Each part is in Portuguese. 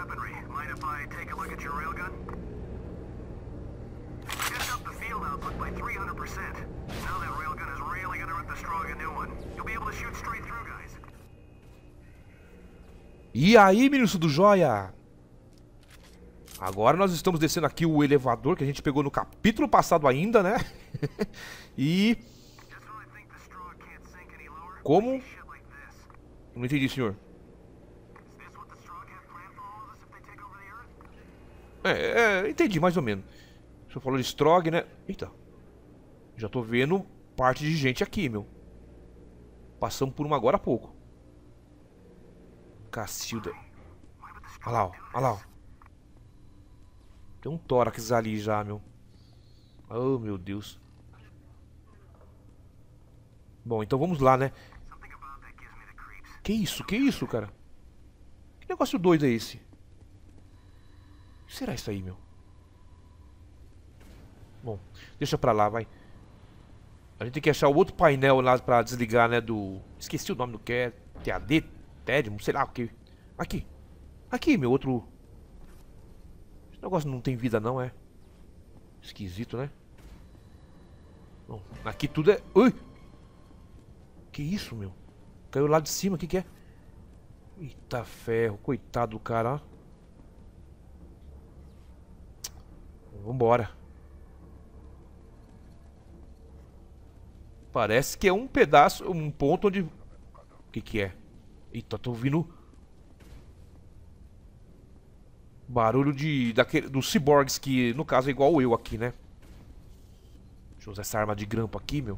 weaponry. Mind if I take a look at your railgun? Just up the field output by 300%. Now that railgun is really gonna rip the Strog a new one. You'll be able to shoot straight through, guys. E aí, menino do joia? Agora nós estamos descendo aqui o elevador que a gente pegou no capítulo passado ainda, né? E... Como? Não entendi, senhor. Entendi mais ou menos. O senhor falou de Strog, né? Eita. Já tô vendo parte de gente aqui, meu. Passamos por uma agora há pouco. Cacilda. Olha lá, ó. Olha lá, ó. Tem um tórax ali já, meu. Oh, meu Deus. Bom, então vamos lá, né? Que isso? Que isso, cara? Que negócio doido é esse? O que será isso aí, meu? Bom, deixa pra lá, vai. A gente tem que achar o outro painel lá pra desligar, né, do... Esqueci o nome do que é. TAD? TED? Sei lá o que. Aqui. Aqui, meu outro... Esse negócio não tem vida não, é? Esquisito, né? Bom, aqui tudo é... Ui! Que isso, meu? Caiu lá de cima, o que que é? Eita ferro, coitado do cara, ó. Vambora. Parece que é um pedaço, um ponto onde... O que que é? Eita, tô ouvindo... Barulho dos ciborgues, que no caso é igual eu aqui, né? Deixa eu usar essa arma de grampo aqui, meu.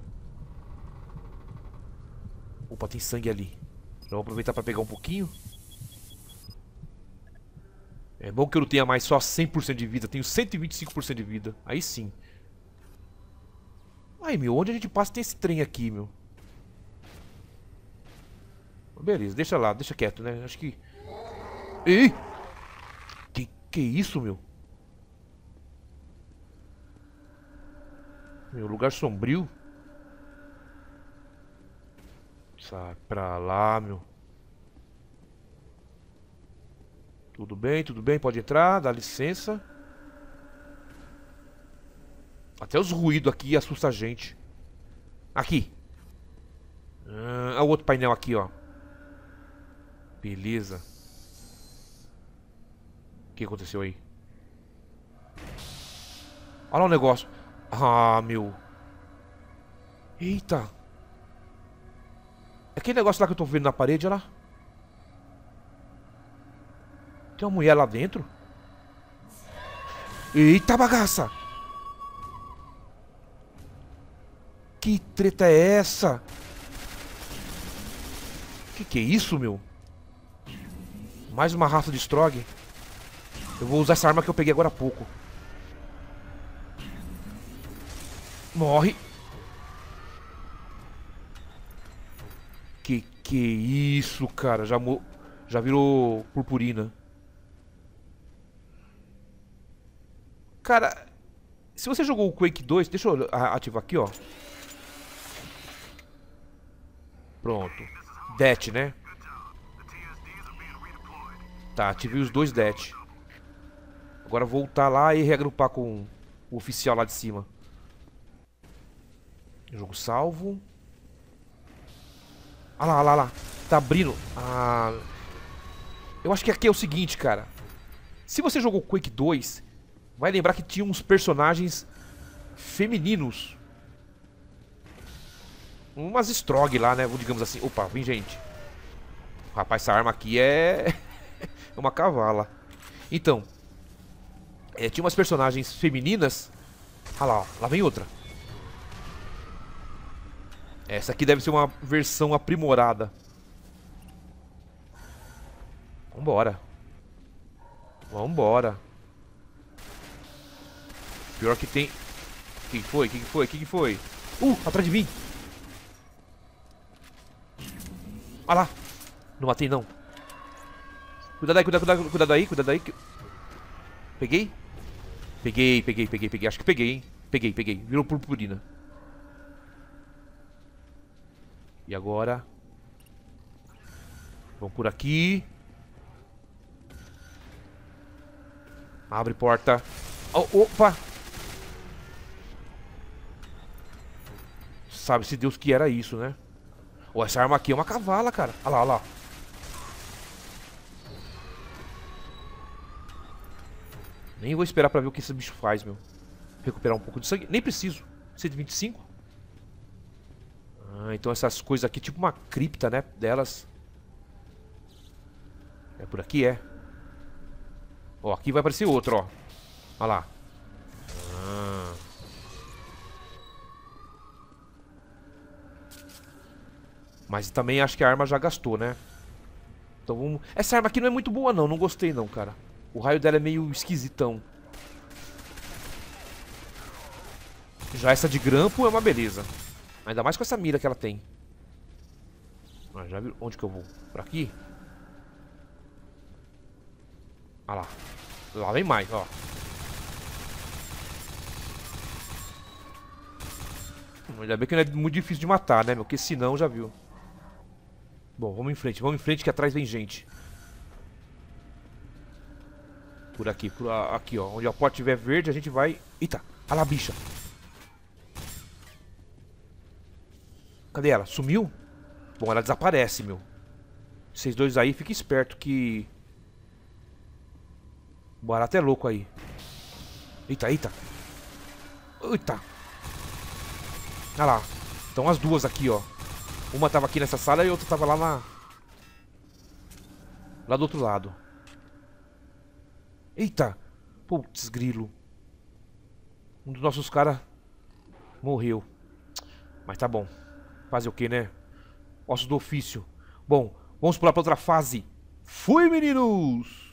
Opa, tem sangue ali. Já vou aproveitar pra pegar um pouquinho. É bom que eu não tenha mais só 100% de vida. Tenho 125% de vida. Aí sim. Aí, meu, onde a gente passa tem esse trem aqui, meu. Beleza, deixa lá, deixa quieto, né? Acho que... Ei! Que isso, meu? Meu, lugar sombrio. Sai pra lá, meu. Tudo bem, pode entrar, dá licença. Até os ruídos aqui assustam a gente. Aqui. Ah, o outro painel aqui, ó. Beleza. O que aconteceu aí? Olha lá o negócio. Ah, meu. Eita. Aquele negócio lá que eu tô vendo na parede, olha lá. Tem uma mulher lá dentro. Eita bagaça. Que treta é essa? Que é isso, meu? Mais uma raça de Strog. Eu vou usar essa arma que eu peguei agora há pouco. Morre. Que é isso, cara? Já virou purpurina. Cara, se você jogou o Quake 2, deixa eu ativar aqui, ó. Pronto. Det, né? Tá, ativei os dois Det. Agora voltar lá e reagrupar com o oficial lá de cima. Jogo salvo. Ah lá, lá, lá. Tá abrindo. Ah. Eu acho que aqui é o seguinte, cara. Se você jogou Quake 2, vai lembrar que tinha uns personagens femininos. Umas Strog lá, né? Digamos assim. Opa, vem gente. Rapaz, essa arma aqui é... é uma cavala. Então, tinha umas personagens femininas. Ah lá, ó. Lá vem outra. Essa aqui deve ser uma versão aprimorada. Vambora. Vambora. Pior que tem... Quem foi? Quem foi? Quem foi? Atrás de mim. Ah lá. Não matei, não. Cuidado aí, cuidado aí, cuidado aí. Peguei? Peguei. Acho que peguei, hein. Peguei. Virou purpurina. E agora? Vamos por aqui. Abre porta. Oh, opa! Sabe-se Deus que era isso, né? Ó, essa arma aqui é uma cavala, cara. Olha lá, olha lá. Nem vou esperar pra ver o que esse bicho faz, meu. Recuperar um pouco de sangue. Nem preciso. 125. Ah, então essas coisas aqui, tipo uma cripta, né? Delas. É por aqui, é. Ó, aqui vai aparecer outro, ó. Olha lá. Ah. Mas também acho que a arma já gastou, né? Então vamos... Essa arma aqui não é muito boa, não. Não gostei, não, cara. O raio dela é meio esquisitão. Já essa de grampo é uma beleza. Ainda mais com essa mira que ela tem. Ah, já viu onde que eu vou? Por aqui? Ah lá. Lá vem mais, ó. Ainda bem que não é muito difícil de matar, né, meu? Porque senão já viu. Bom, vamos em frente que atrás vem gente. Por aqui, aqui, ó. Onde a porta estiver verde, a gente vai... Eita, olha lá, bicha. Cadê ela? Sumiu? Bom, ela desaparece, meu. Vocês dois aí, fiquem esperto que... O barato é louco aí. Eita, eita. Eita. Olha lá. Estão as duas aqui, ó. Uma tava aqui nessa sala e a outra tava lá na... Lá do outro lado. Eita. Putz, grilo. Um dos nossos caras morreu. Mas tá bom. Fazer o que, né? Ossos do ofício. Bom, vamos pular pra outra fase. Fui, meninos!